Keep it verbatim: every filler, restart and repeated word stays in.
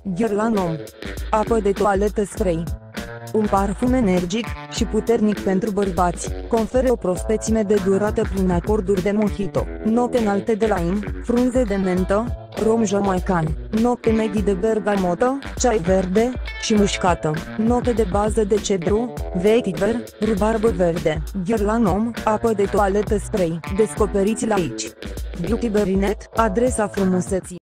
Guerlain. Apă de toaletă spray. Un parfum energic și puternic pentru bărbați, conferă o prospețime de durată prin acorduri de mojito, note înalte de lime, frunze de mentă, rom jamaican, note medii de bergamotă, ceai verde și mușcată, note de bază de cedru, vetiver, rubarbă verde. Guerlain, apă de toaletă spray. Descoperiți-l aici. Beauty Berinet, adresa frumuseții.